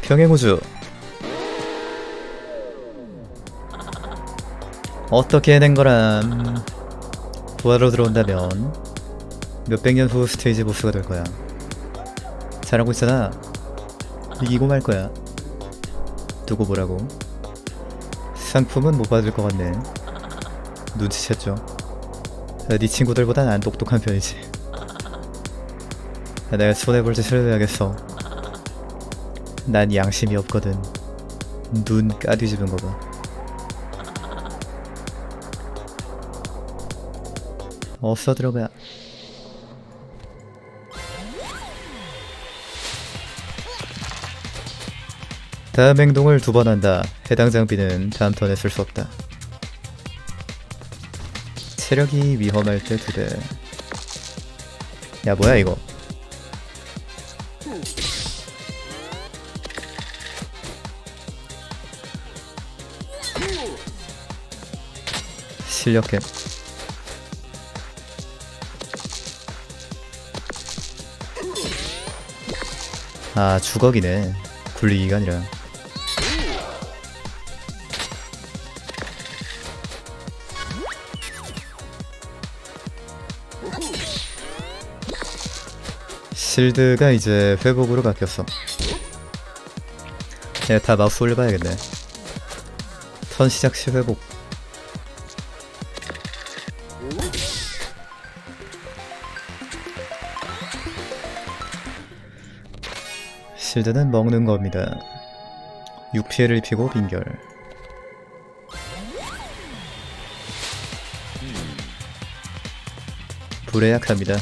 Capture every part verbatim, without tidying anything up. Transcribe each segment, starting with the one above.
평행우주. 어떻게 해낸 거람. 부하로 들어온다면 몇백 년 후 스테이지 보스가 될 거야. 잘하고 있잖아. 이기고 말 거야. 두고 보라고. 상품은 못 받을 것 같네. 눈치챘죠. 네 친구들보단 안 똑똑한 편이지. 내가 손해볼 짓을 해야겠어. 난 양심이 없거든. 눈 까뒤집은 거 봐. 어서 들어가. 다음 행동을 두 번 한다. 해당 장비는 다음 턴에 쓸 수 없다. 체력이 위험할 때 두 배. 야 뭐야 이거. 실력해. 아 주걱이네. 굴리기가 아니라. 실드가 이제 회복으로 바뀌었어. 야, 다 마우스 올려봐야겠네. 턴 시작 시 회복. 실드는 먹는 겁니다. 육 피해를 입히고 빈결. 불에 약합니다.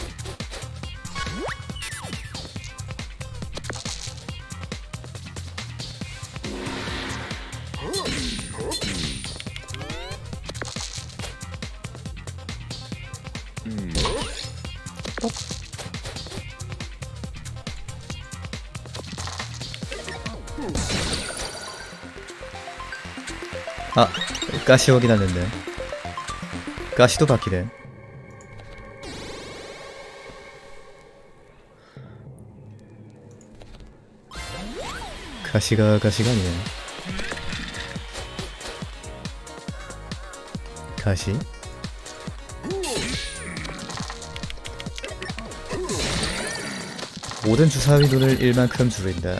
아, 가시 확인하는데. 가시도 바뀌네. 가시가 가시가 아니네. 가시? 모든 주사위 눈을 일만큼 줄인다.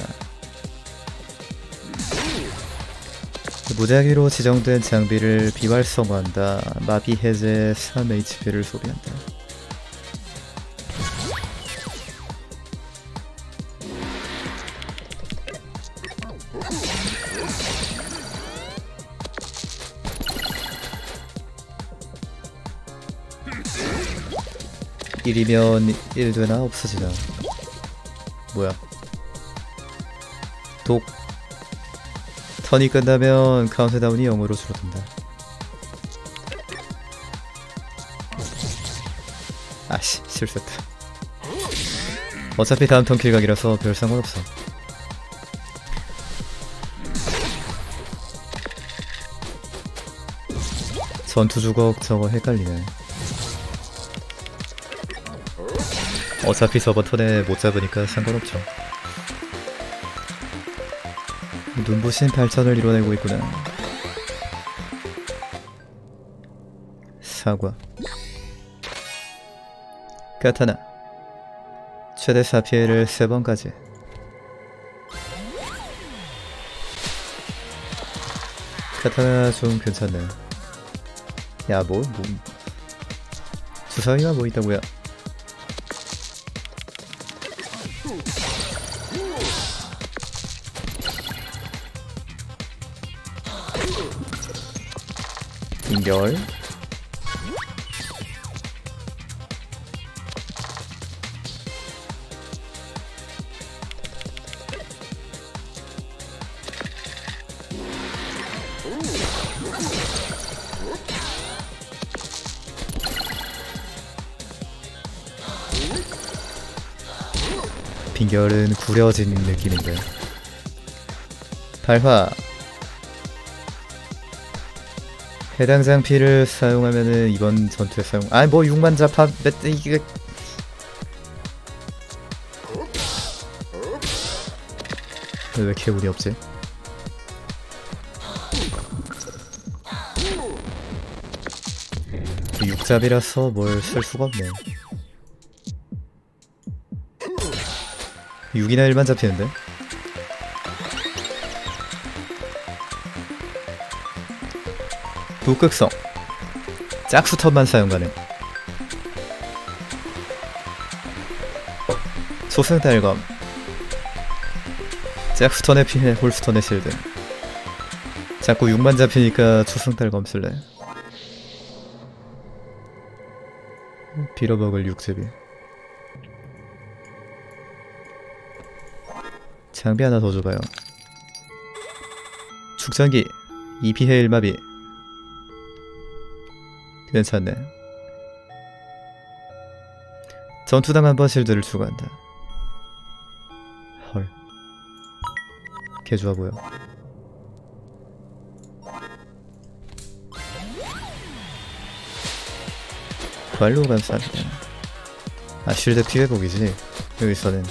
무작위로 지정된 장비를 비활성화한다. 마비 해제 삼 에이치피를 소비한다. 일이면 일 되나 없어지나. 뭐야. 독. 턴이 끝나면 카운트다운이 영으로 줄어든다. 아씨 실수했다. 어차피 다음 턴 킬각이라서 별 상관없어. 전투주걱 저거 헷갈리네. 어차피 저번 턴에 못 잡으니까 상관없죠. 눈부신 발전을 이뤄내고 있구나. 사과. 카타나. 최대 사 피해를 세 번까지. 카타나 좀 괜찮네. 야 뭐 뭐. 주사위가 뭐 있다고요. 인결. 빈결은 구려진 느낌인데. 발화. 해당 장피를 사용하면은 이번 전투에 사용. 아이 뭐 육만 자파 이게. 왜 이렇게 운이 없지? 육잡이라서 뭘 쓸 수가 없네. 육이나 일만 잡히는데? 북극성 짝수턴만 사용 가능. 초승달검 짝수턴의 피해 홀스턴의 실드. 자꾸 육만 잡히니까 초승달검 쓸래. 빌어먹을 육제비. 장비 하나 더 줘봐요. 축전기 이 피해 일 마비. 괜찮네. 전투당 한 번 실드를 추가한다. 헐, 개 좋아 보여. 발로 감싸기다. 아, 쉴드 피해복이지 여기서는.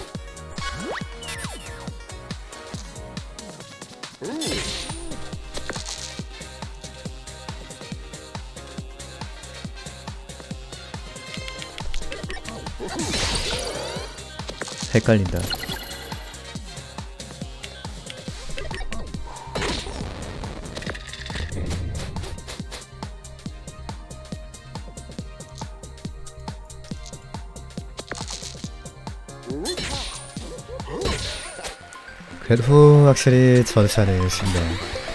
헷갈린다. 그래도 확실히 전차는 쉽네.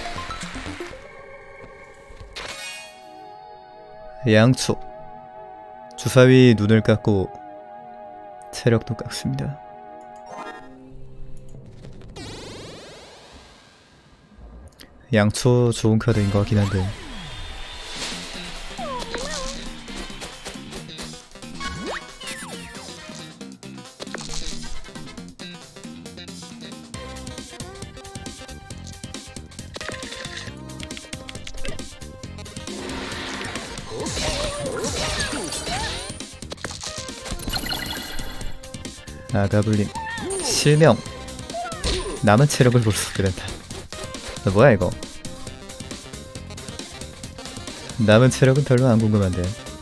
양초 주사위 눈을 깎고 체력도 깎습니다. 양초 좋은 카드인 것 같긴 한데 아가블린 실명 남은 체력을 볼 수 있게 된다. 뭐야 이거? 남은 체력은 별로 안 궁금한데.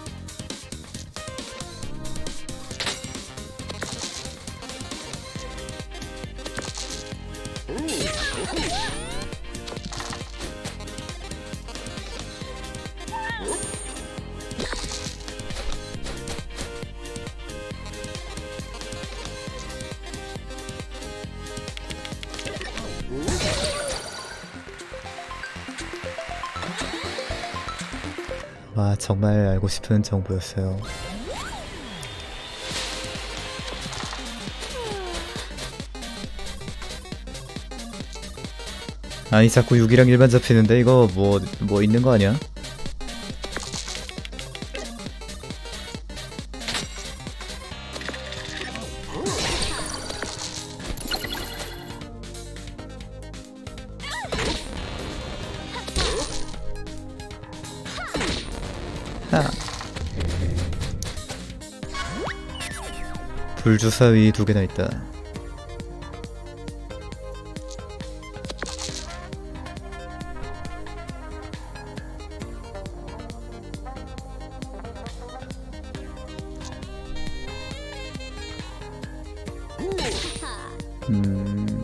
와, 정말 알고 싶은 정보였어요. 아니 자꾸 육이랑 일만 잡히는데 이거 뭐, 뭐 있는 거 아니야? 하. 불주사위 두 개나 있다. 음...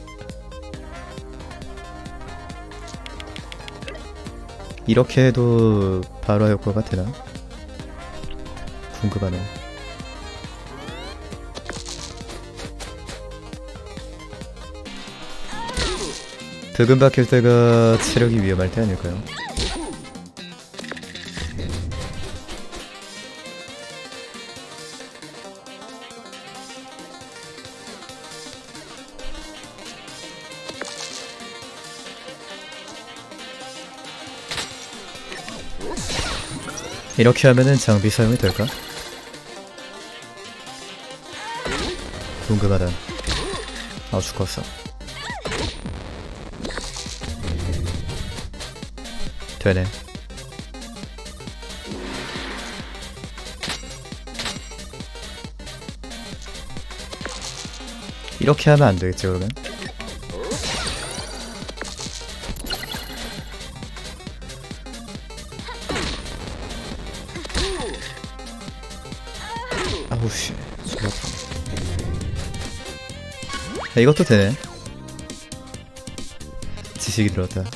이렇게 해도 바로 효과가 되나? 궁금하네. 득음 박힐 때가 체력이 위험할 때 아닐까요? 이렇게 하면은 장비 사용이 될까? 궁금하다. 아, 죽었어. 되네. 이렇게 하면 안 되겠지, 그러면? 오씨 죽었다. 야, 이것도 되네. 지식이 들었다.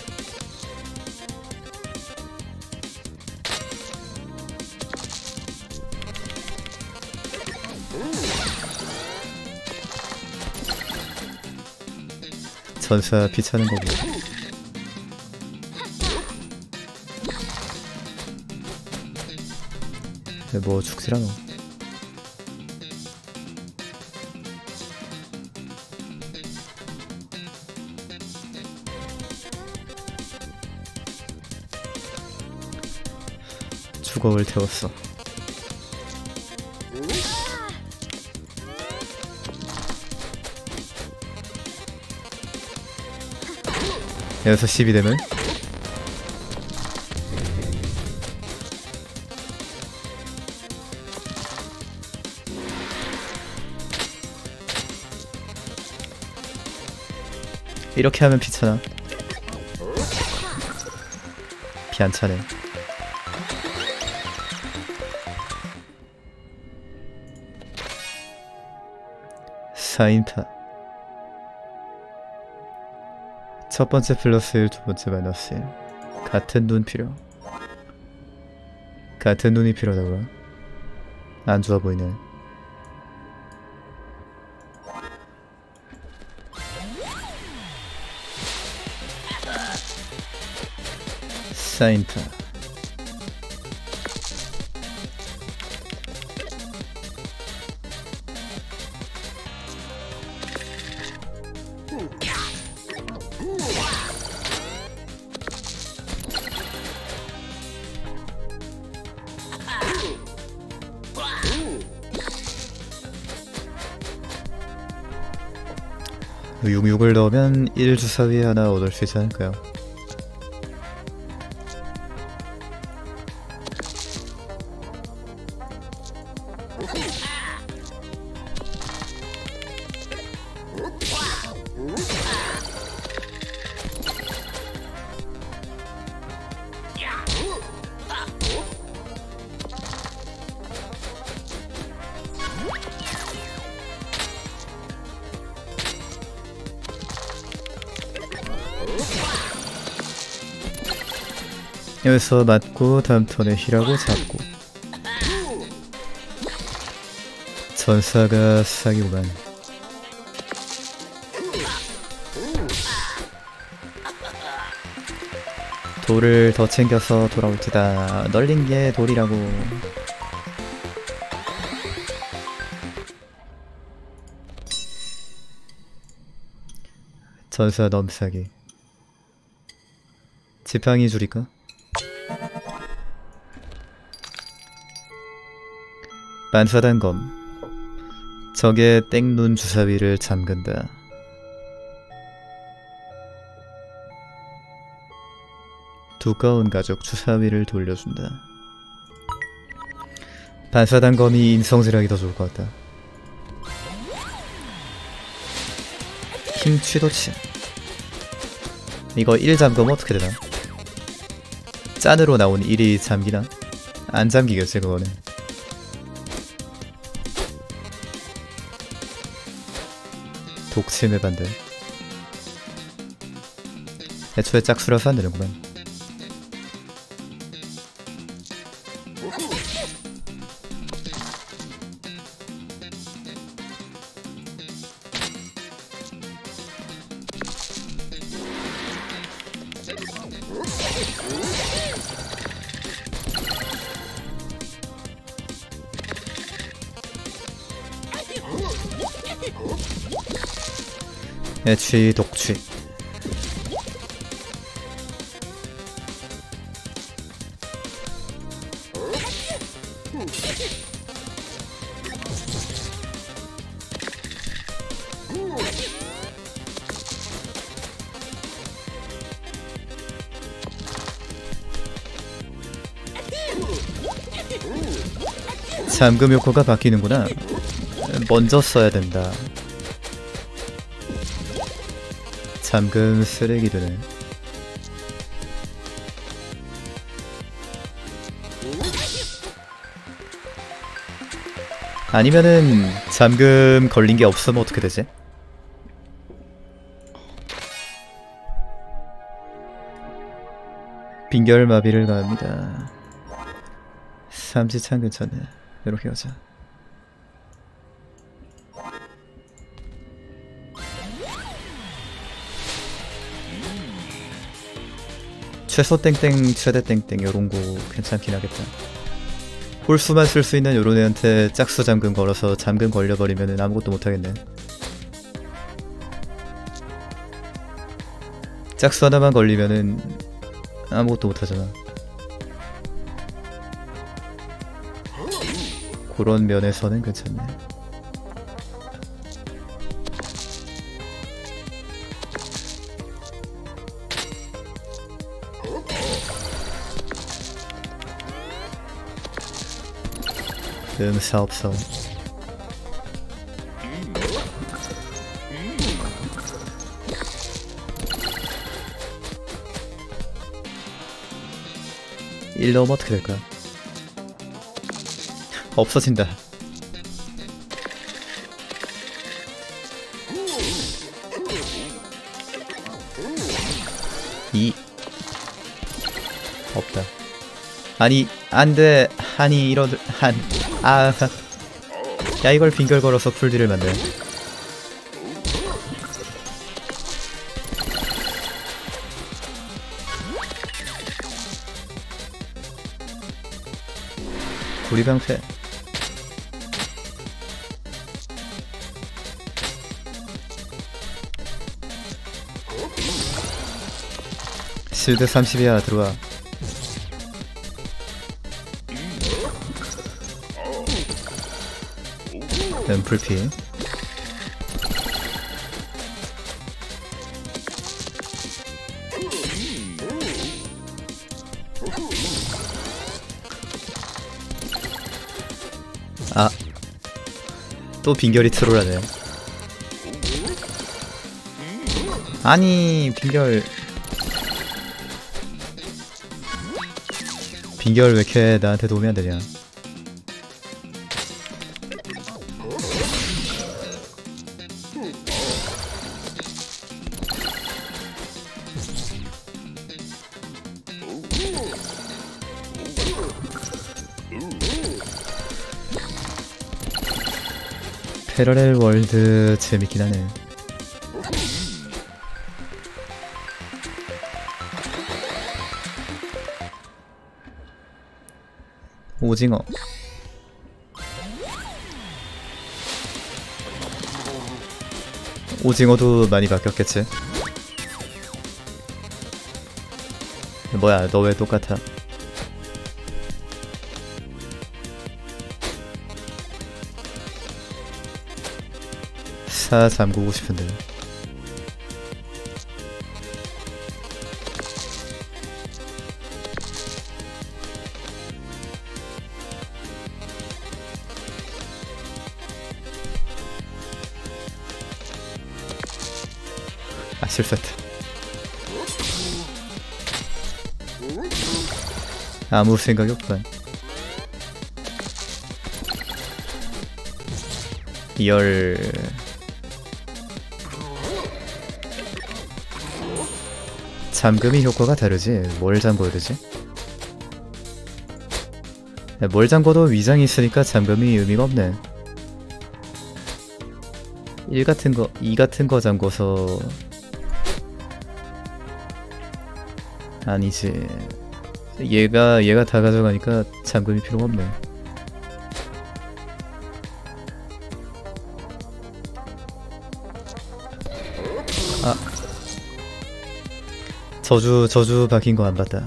전사 비차는 거고. 뭐 죽지라 너. 주걱을 태웠어. 여기서 십이 되면 이렇게 하면 피 차나? 피 안 차네. 사 인파. 첫 번째 플러스 일, 두 번째 마이너스 일. 같은 눈 필요. 같은 눈이 필요하다고요? 안 좋아 보이네. 사 인파. 육육을 넣으면 일 주사위에 하나 얻을 수 있지 않을까요? 여기서 맞고 다음 턴에 힐하고 잡고. 전사가 사기구만. 돌을 더 챙겨서 돌아올지다. 널린 게 돌이라고. 전사 넘사기. 지팡이 줄일까? 반사단검. 적의 땡눈 주사위를 잠근다. 두꺼운 가죽 주사위를 돌려준다. 반사단검이 인성질하기 더 좋을 것 같다. 힘 취도치. 이거 일 잠그면 어떻게 되나? 짠으로 나온 일이 잠기나? 안 잠기겠지 그거는. 독침의 반대. 애초에 짝수라서 안 되는구만. 애취 독취. 잠금 효과가 바뀌는구나. 먼저 써야 된다. 잠금 쓰레기 되네. 아니면은 잠금 걸린 게 없으면 어떻게 되지? 빈결마비를 가합니다. 삼지창 근처네. 이렇게 가자. 최소 땡땡 최대 땡땡 요런거 괜찮긴 하겠다. 홀수만 쓸 수 있는 요런 애한테 짝수 잠금 걸어서 잠금 걸려버리면은 아무것도 못하겠네. 짝수 하나만 걸리면은 아무것도 못하잖아. 그런 면에서는 괜찮네. 음, 사업성. 일 넣으면 어떻게 될까? 없어진다. 이 없다. 아니 안돼. 아니 이런 한 아, 야 이걸 빙결 걸어서 풀딜을 만들. 구리방패. 실드 삼십이야 들어와. 음, 불피. 아, 또 빈결이 트롤하네. 아니 빈결 빈결 왜 이렇게 나한테 도움이 안 되냐. 패러렐 월드 재밌긴 하네. 오징어. 오징어도 많이 바뀌었겠지. 뭐야 너 왜 똑같아? 사 잠그고 싶은데. 아 실수했다. 아무 생각이 없구만. 열. 잠금이 효과가 다르지. 뭘 잠궈야 되지? 뭘 잠궈도 위장이 있으니까 잠금이 의미가 없네. 일 같은 거, 이 같은 거 잠궈서 아니지. 얘가 얘가 다 가져가니까 잠금이 필요가 없네. 아, 저주 저주 박힌 거 안 봤다.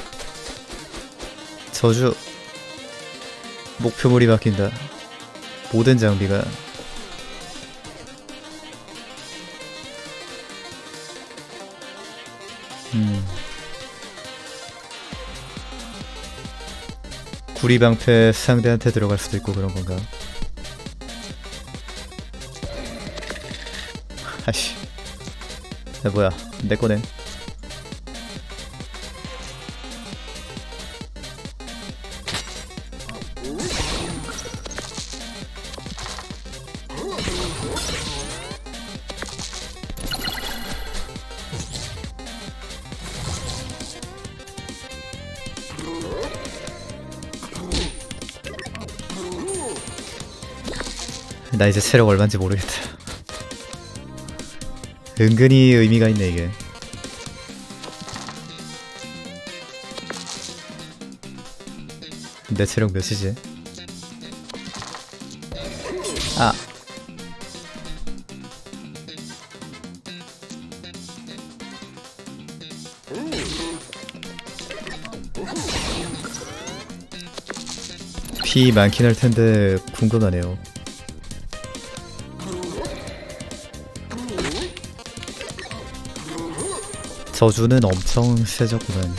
저주 목표물이 바뀐다. 모든 장비가. 음. 구리방패 상대한테 들어갈 수도 있고 그런 건가? 아씨. 야, 뭐야. 내 거네. 나 이제 체력 얼마인지 모르겠다. 은근히 의미가 있네 이게. 내 체력 몇이지? 아. 피 많긴 할 텐데 궁금하네요. 저주는 엄청 세졌구만.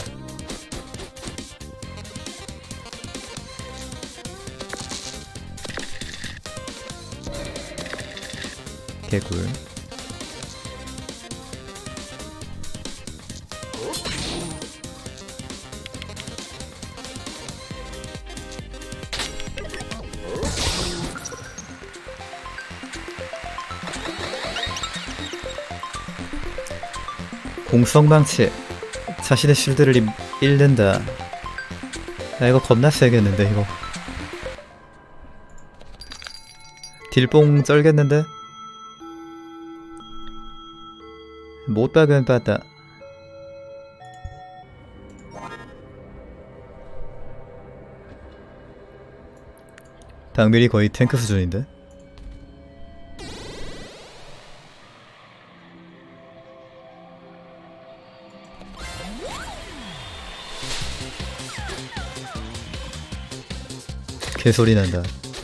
개꿀. 공성망치. 자신의 실드를 잃, 잃는다. 야, 이거 겁나 세겠는데 이거. 딜뽕 쩔겠는데? 못 박은 빠다. 박밀이 거의 탱크 수준인데? 개소리 난다.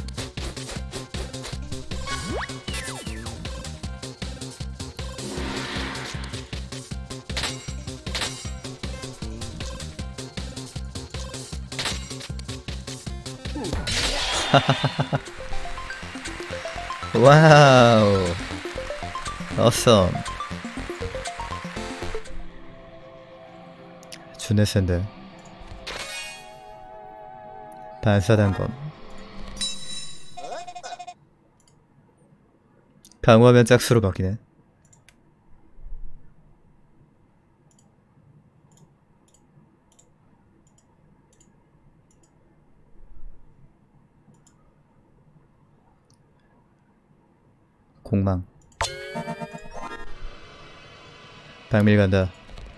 와우. awesome. 준내 센데. 반사단검. 강화하면 짝수로 바뀌네. 공망. 박밀 간다.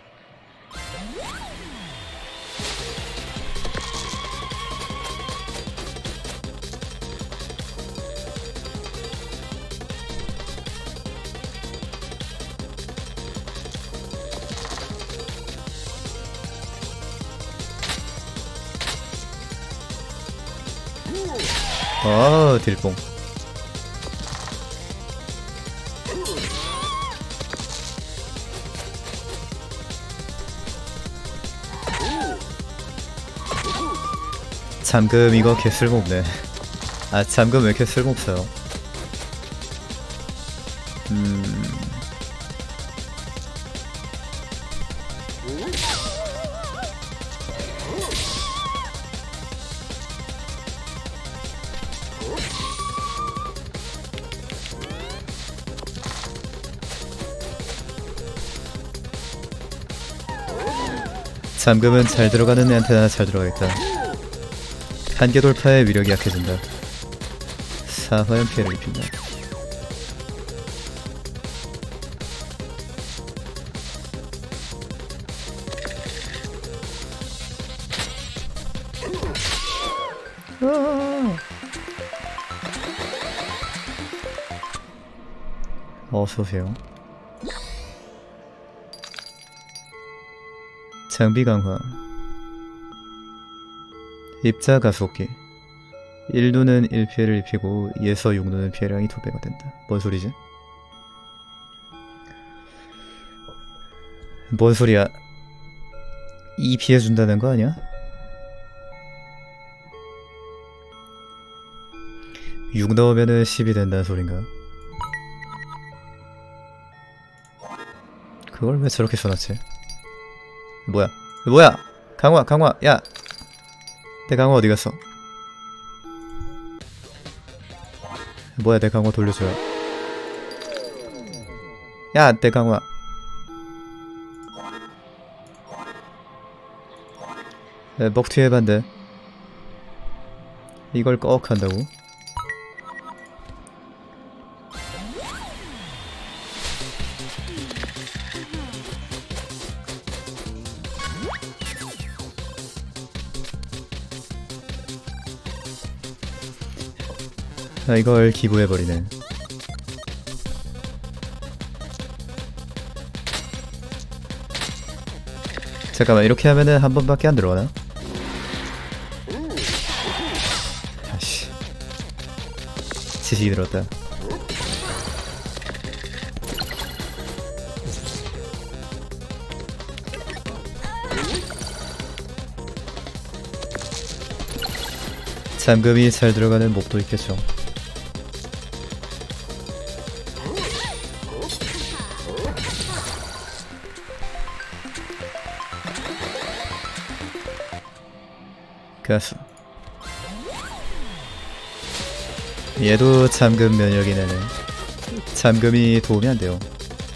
어, 딜뽕. 잠금 이거 개 쓸모없네. 아, 잠금 왜 이렇게 쓸모없어요? 음... 잠금은 잘 들어가는 애한테 하나 잘 들어가겠다. 한계 돌파의 위력이 약해진다. 사화염 피해를 입힌다. 어서오세요. 장비 강화. 입자 가속기. 일 누는 일 피해를 입히고 이에서 육 누는 피해량이 두 배가 된다. 뭔 소리지? 뭔 소리야? 이 피해 준다는 거 아니야? 육 넣으면은 십이 된다는 소린가? 그걸 왜 저렇게 써놨지? 뭐야? 뭐야? 강화, 강화, 야! 내 강화 어디 갔어? 뭐야, 내 강화 돌려줘요. 야, 내 강화. 네, 먹튀 해반대. 이걸 꺽 한다고? 아, 이걸 기부해버리네. 잠깐만, 이렇게 하면은 한 번밖에 안 들어가나? 아씨, 지식이 들었다. 잠금이 잘 들어가는 몹도 있겠죠. 가수. 얘도 잠금 면역이 내네. 잠금이 도움이 안 돼요.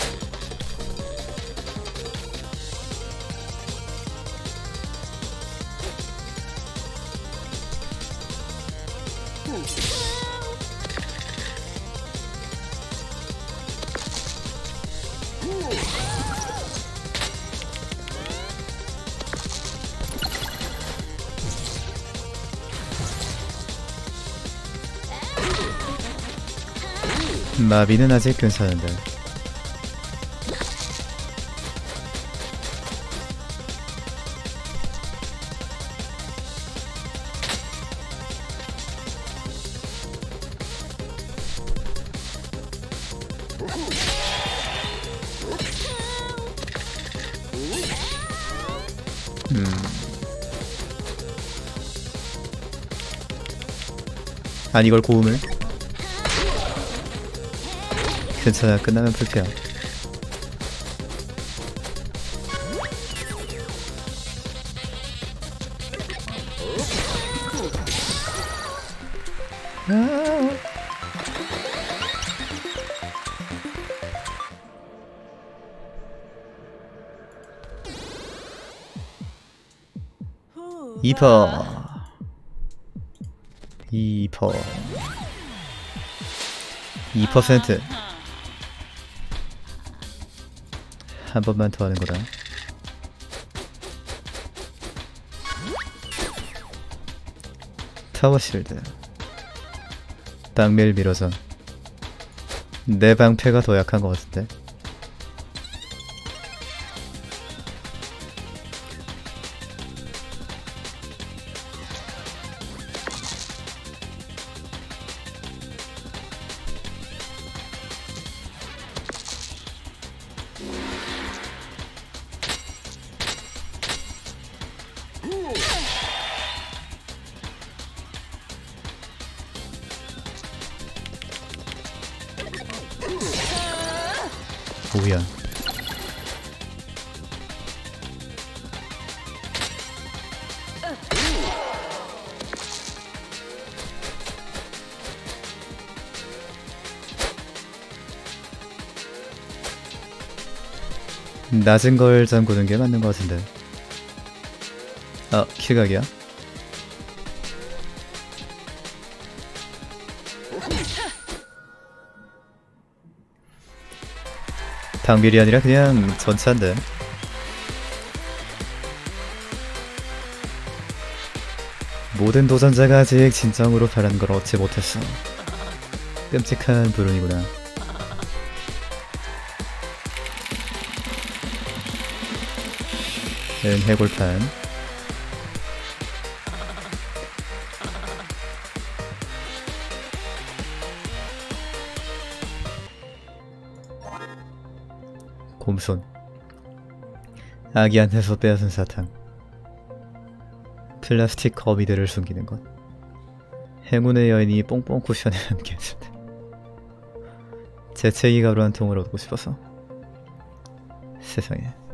마비는 아직 괜찮은데. 음. 아니 이걸 고음을? 괜찮아, 끝나면 불피야. 아 이 퍼 이 퍼 이 퍼센트 한 번만 더 하는 거다. 타워 실드. 방밀 미러전. 내 방패가 더 약한 것 같은데. 뭐야? 낮은 걸 잠그는 게 맞는 것 같은데. 아, 킬각이야? 방밀이 아니라 그냥 전차인데. 모든 도전자가 아직 진정으로 바라는 걸 얻지 못했어. 끔찍한 불운이구나. 응, 해골판. 곰손. 아기한테서 빼앗은 사탕. 플라스틱 거미들을 숨기는 것. 행운의 여인이 뽕뽕 쿠션에 함께했을 때. 재채기 가루 한 통을 얻고 싶어서. 세상에.